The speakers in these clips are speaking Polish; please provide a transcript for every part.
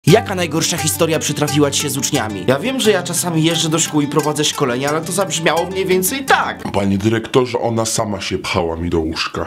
Jaka najgorsza historia przytrafiła ci się z uczniami? Ja wiem, że ja czasami jeżdżę do szkół i prowadzę szkolenia, ale to zabrzmiało mniej więcej tak. Panie dyrektorze, ona sama się pchała mi do łóżka.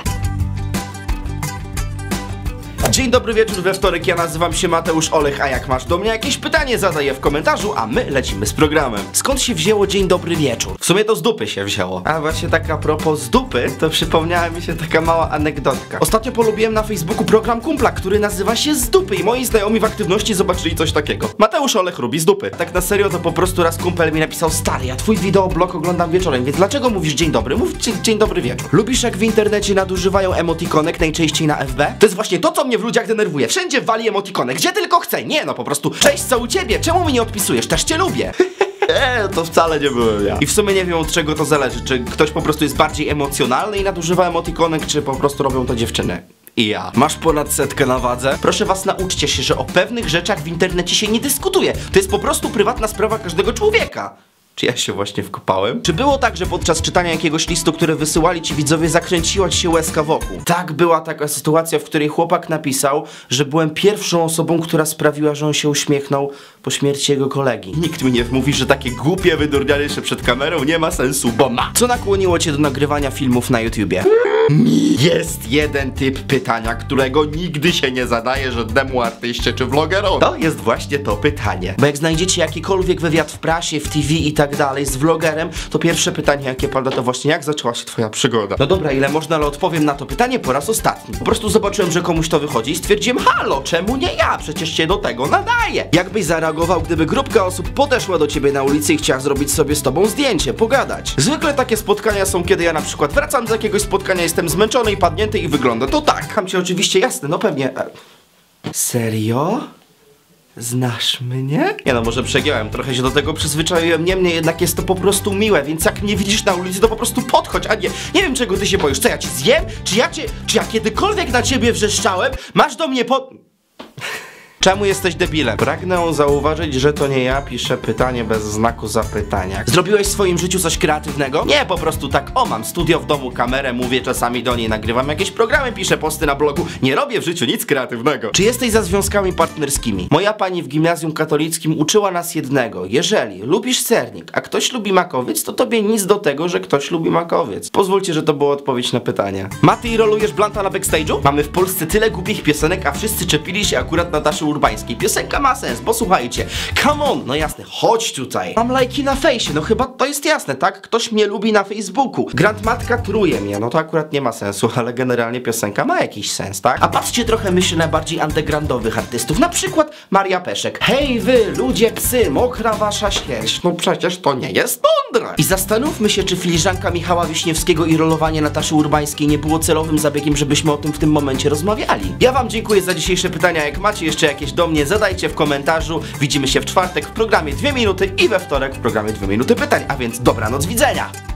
Dzień dobry wieczór we wtorek, ja nazywam się Mateusz Olech, a jak masz do mnie jakieś pytanie, zadaj je w komentarzu, a my lecimy z programem. Skąd się wzięło dzień dobry wieczór? W sumie to z dupy się wzięło. A właśnie tak a propos z dupy, to przypomniała mi się taka mała anegdotka. Ostatnio polubiłem na Facebooku program kumpla, który nazywa się Z dupy i moi znajomi w aktywności zobaczyli coś takiego. Mateusz Olech lubi z dupy. Tak na serio to po prostu raz kumpel mi napisał: stary, ja twój wideoblog oglądam wieczorem, więc dlaczego mówisz dzień dobry? Mów dzień dobry wieczór. Lubisz jak w internecie nadużywają emotikonek, najczęściej na FB? To jest właśnie to, co mnie w ludziach denerwuje. Wszędzie wali emotikonek, gdzie tylko chce. Nie no, po prostu cześć, co u ciebie? Czemu mi nie odpisujesz? Też cię lubię. To wcale nie byłem ja. I w sumie nie wiem, od czego to zależy. Czy ktoś po prostu jest bardziej emocjonalny i nadużywa emotikonek, czy po prostu robią to dziewczyny. I ja. Masz ponad 100 na wadze? Proszę was, nauczcie się, że o pewnych rzeczach w internecie się nie dyskutuje. To jest po prostu prywatna sprawa każdego człowieka. Czy ja się właśnie wkopałem? Czy było tak, że podczas czytania jakiegoś listu, który wysyłali ci widzowie, zakręciła ci się łezka wokół? Tak, była taka sytuacja, w której chłopak napisał, że byłem pierwszą osobą, która sprawiła, że on się uśmiechnął po śmierci jego kolegi. Nikt mi nie wmówi, że takie głupie wydurnianie się przed kamerą nie ma sensu, bo ma. Co nakłoniło cię do nagrywania filmów na YouTubie? Jest jeden typ pytania, którego nigdy się nie zadaje żadnemu artyście czy vlogerowi. To jest właśnie to pytanie. Bo jak znajdziecie jakikolwiek wywiad w prasie, w TV i tak dalej z vlogerem, to pierwsze pytanie, jakie pada, to właśnie: jak zaczęła się twoja przygoda? No dobra, ile można, ale odpowiem na to pytanie po raz ostatni. Po prostu zobaczyłem, że komuś to wychodzi i stwierdziłem: halo, czemu nie ja? Przecież się do tego nadaję. Jakbyś zareagował, gdyby grupka osób podeszła do ciebie na ulicy i chciała zrobić sobie z tobą zdjęcie, pogadać? Zwykle takie spotkania są, kiedy ja na przykład wracam z jakiegoś spotkania, jestem zmęczony i padnięty i wygląda to tak. Tam cię oczywiście, jasne, no pewnie. Serio? Znasz mnie? Nie no, może przegiąłem, trochę się do tego przyzwyczaiłem, niemniej jednak jest to po prostu miłe, więc jak mnie widzisz na ulicy, to po prostu podchodź, a nie wiem, czego ty się boisz. Co, ja cię zjem? Czy ja kiedykolwiek na ciebie wrzeszczałem? Masz do mnie Czemu jesteś debilem? Pragnę zauważyć, że to nie ja piszę pytanie bez znaku zapytania. Zrobiłeś w swoim życiu coś kreatywnego? Nie, po prostu tak, mam studio w domu, kamerę, mówię czasami do niej, nagrywam jakieś programy, piszę posty na blogu. Nie robię w życiu nic kreatywnego. Czy jesteś za związkami partnerskimi? Moja pani w gimnazjum katolickim uczyła nas jednego: jeżeli lubisz sernik, a ktoś lubi makowiec, to tobie nic do tego, że ktoś lubi makowiec. Pozwólcie, że to była odpowiedź na pytanie. Maty, rolujesz blanta na backstage'u? Mamy w Polsce tyle głupich piosenek, a wszyscy czepili się akurat na Taszy Urbańskiej. Piosenka ma sens, bo słuchajcie, come on, no jasne, chodź tutaj. Mam lajki na fejsie, no chyba to jest jasne, tak? Ktoś mnie lubi na Facebooku. Grandmatka truje mnie, no to akurat nie ma sensu, ale generalnie piosenka ma jakiś sens, tak? A patrzcie trochę, myślę, na bardziej undergroundowych artystów, na przykład Maria Peszek. Hej wy, ludzie psy, mokra wasza śmierć, no przecież to nie jest mądre. I zastanówmy się, czy filiżanka Michała Wiśniewskiego i rolowanie Nataszy Urbańskiej nie było celowym zabiegiem, żebyśmy o tym w tym momencie rozmawiali. Ja wam dziękuję za dzisiejsze pytania, jak macie jeszcze jakieś do mnie, zadajcie w komentarzu. Widzimy się w czwartek w programie 2 minuty i we wtorek w programie 2 minuty pytań, a więc dobranoc, widzenia!